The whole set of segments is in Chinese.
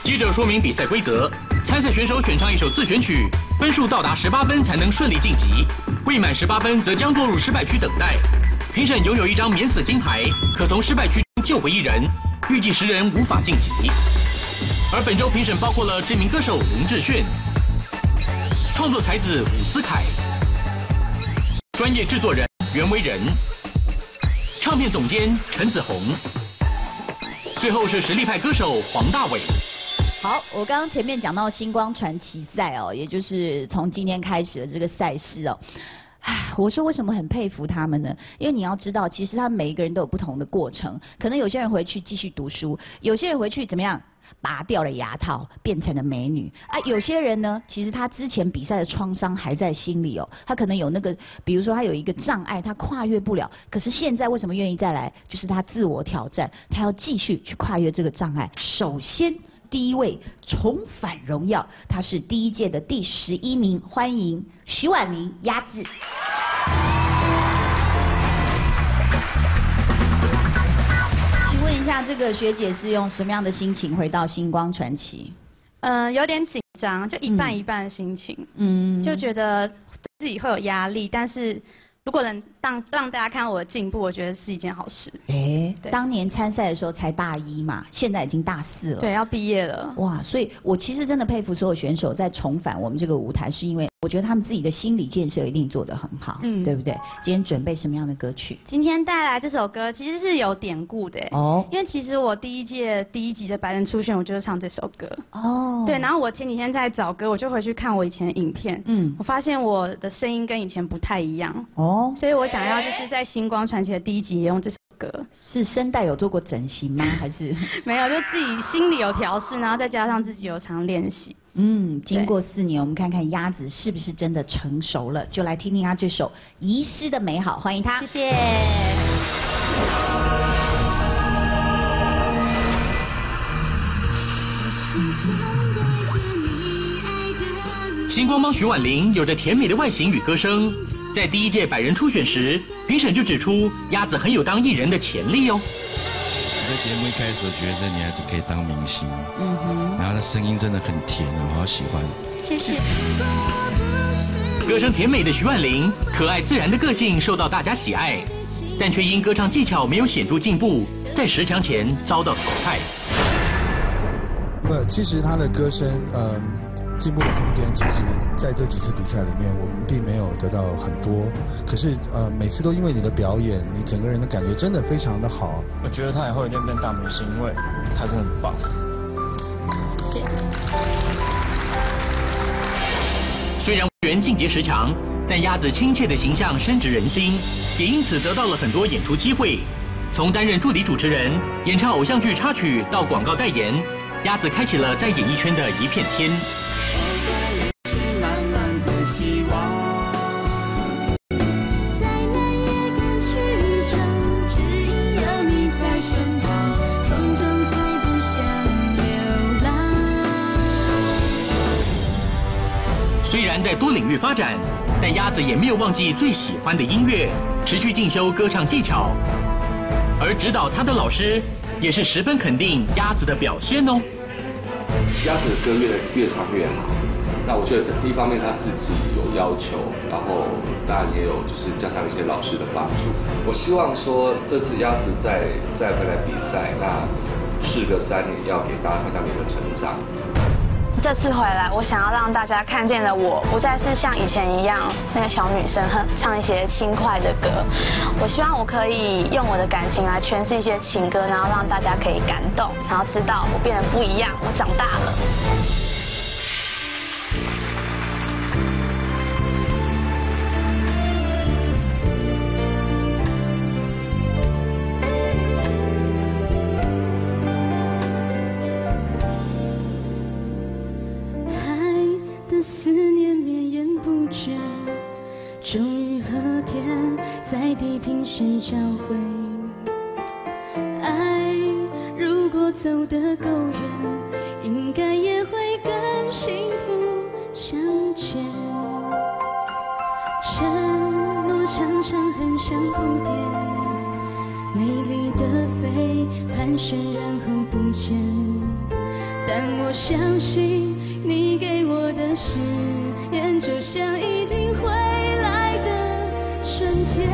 接着说明比赛规则：参赛选手选唱一首自选曲，分数到达18分才能顺利晋级，未满18分则将落入失败区等待。评审拥有一张免死金牌，可从失败区中救回一人，预计10人无法晋级。而本周评审包括了知名歌手龙志炫、创作才子伍思凯、专业制作人袁惟仁、唱片总监陈子鸿，最后是实力派歌手黄大炜。 好，我刚刚前面讲到星光传奇赛哦，也就是从今天开始的这个赛事哦。我说为什么很佩服他们呢？因为你要知道，其实他们每一个人都有不同的过程。可能有些人回去继续读书，有些人回去怎么样？拔掉了牙套，变成了美女啊！有些人呢，其实他之前比赛的创伤还在心里哦，他可能有那个，比如说他有一个障碍，他跨越不了。可是现在为什么愿意再来？就是他自我挑战，他要继续去跨越这个障碍。首先，第一位重返荣耀，他是第一届的第11名，欢迎徐婉玲鸭子。问一下，这个学姐是用什么样的心情回到星光传奇？ 有点紧张，就一半一半的心情。就觉得自己会有压力，但是如果能让大家看到我的进步，我觉得是一件好事。 当年参赛的时候才大1嘛，现在已经大4了。 对，要毕业了。 哇，所以我其实真的佩服所有选手在重返我们这个舞台，是因为我觉得他们自己的心理建设一定做得很好，对不对？今天准备什么样的歌曲？ 今天带来这首歌其实是有典故的哦，因为其实我第一届第1集的白人初选，我就是唱这首歌哦。对，然后我前几天在找歌，我就回去看我以前的影片，我发现我的声音跟以前不太一样哦，所以我想要就是在星光传奇的第1集也用这首歌。 是声带有做过整形吗？还是没有，就自己心里有调试，然后再加上自己有常练习。 经过4年，我们看看鸭子是不是真的成熟了？就来听听他这首《遗失的美好》，欢迎他。 谢谢。 星光帮徐婉玲有着甜美的外形与歌声，在第1届百人初选时，评审就指出鸭子很有当艺人的潜力哦。 在节目一开始，我觉得这女孩子可以当明星，然后她声音真的很甜，我好喜欢。 谢谢。 歌声甜美的徐婉玲，可爱自然的个性受到大家喜爱，但却因歌唱技巧没有显著进步，在10强前遭到淘汰。 其实她的歌声，进步的空间，其实在这几次比赛里面，我们并没有得到很多。可是每次都因为你的表演，你整个人的感觉真的非常的好。 我觉得他以后一定变大明星，因为他真的很棒。 谢谢。 虽然无缘晋级10强，但鸭子亲切的形象深植人心，也因此得到了很多演出机会。从担任助理主持人、演唱偶像剧插曲到广告代言，鸭子开启了在演艺圈的一片天。虽然在多领域发展，但鸭子也没有忘记最喜欢的音乐，持续进修歌唱技巧。而指导他的老师也是十分肯定鸭子的表现哦。 鸭子的歌越唱越好，那我觉得第一方面他自己有要求，然后当然也有就是加上一些老师的帮助。我希望说这次鸭子再回来比赛，那事隔3年要给大家看到你的成长。 这次回来，我想要让大家看见的我，不再是像以前一样那个小女生唱一些轻快的歌。我希望我可以用我的感情来诠释一些情歌，然后让大家可以感动，然后知道我变得不一样，我长大了。 思念绵延不绝，终于和天在地平线交汇。爱如果走得够远，应该也会跟幸福相见。承诺常常很像蝴蝶，美丽的飞，盘旋然后不见。但让我相信你给我的誓言，就像一定会来的春天。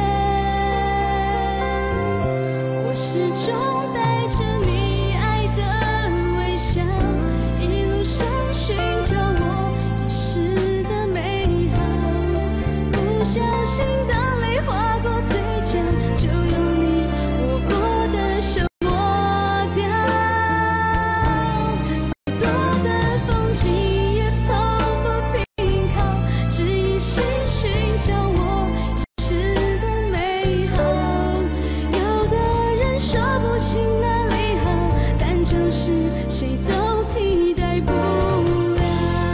我始终带着你爱的微笑，一路上寻找我遗失的美好。不小心当泪划过嘴角，就用你握过的手抹掉。再多的风景也从不停靠，只一心寻找我遗失的美好。有的人说不清哪里好，但就是谁都替代不了。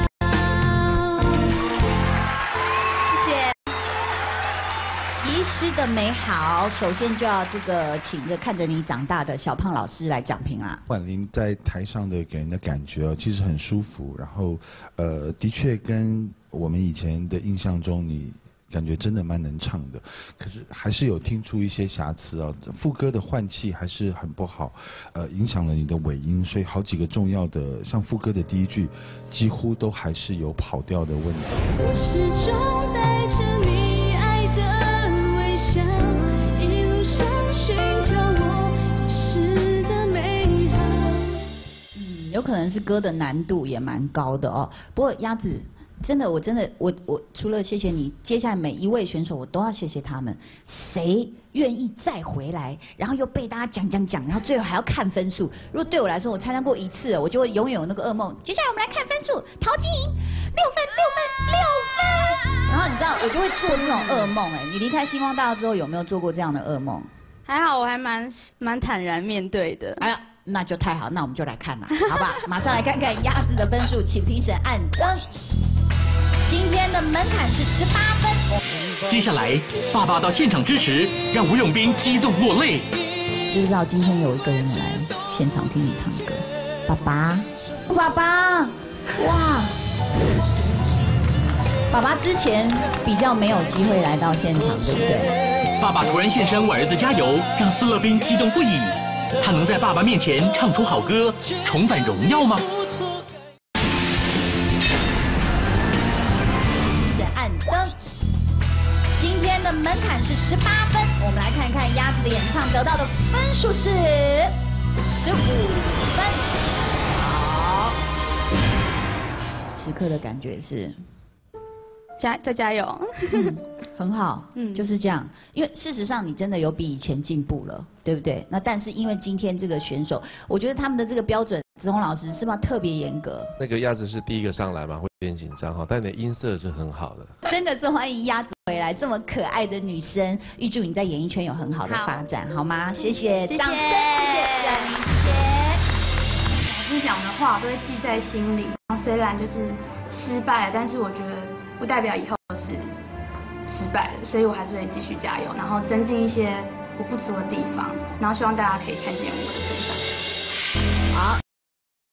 谢谢。遗失的美好，首先就要这个请着看着你长大的小胖老师来讲评啦。 婉玲在台上的给人的感觉其实很舒服，然后的确跟我们以前的印象中你感觉真的蛮能唱的，可是还是有听出一些瑕疵啊，副歌的换气还是很不好，影响了你的尾音，所以好几个重要的，像副歌的第一句，几乎都还是有跑调的问题。 我始终带着你爱的微笑，一路上寻找我遗失的美好。 有可能是歌的难度也蛮高的哦。不过鸭子。真的，我除了谢谢你，接下来每一位选手我都要谢谢他们。谁愿意再回来，然后又被大家讲，然后最后还要看分数？如果对我来说，我参加过一次，我就会永远有那个噩梦。接下来我们来看分数，陶晶莹6分。然后你知道，我就会做这种噩梦。你离开星光大道之后，有没有做过这样的噩梦？ 还好，我还蛮坦然面对的。 哎呀，那就太好，那我们就来看了，好吧？马上来看看鸭子的分数，请评审按灯。今天的门槛是18分。 接下来，爸爸到现场支持，让吴永斌激动落泪。 知不知道今天有一个人来现场听你唱歌？爸爸，哇！爸爸之前比较没有机会来到现场，对不对？ 爸爸突然现身为儿子加油，让斯乐斌激动不已。他能在爸爸面前唱出好歌，重返荣耀吗？ 今天的门槛是18分，我们来看看鸭子的演唱得到的分数是15分。好，此刻的感觉是再加油， 很好，就是这样。因为事实上你真的有比以前进步了，对不对？那但是因为今天这个选手，我觉得他们的这个标准，子鸿老师是不是特别严格？ 那个鸭子是第一个上来嘛，会有点紧张哈，但你的音色是很好的。 真的是欢迎鸭子回来，这么可爱的女生，预祝你在演艺圈有很好的发展，好吗？谢谢，掌声，谢谢，谢谢。 老师讲的话我都会记在心里，虽然就是失败了，但是我觉得不代表以后是失败了，所以我还是会继续加油，然后增进一些我不足的地方，然后希望大家可以看见我的成长。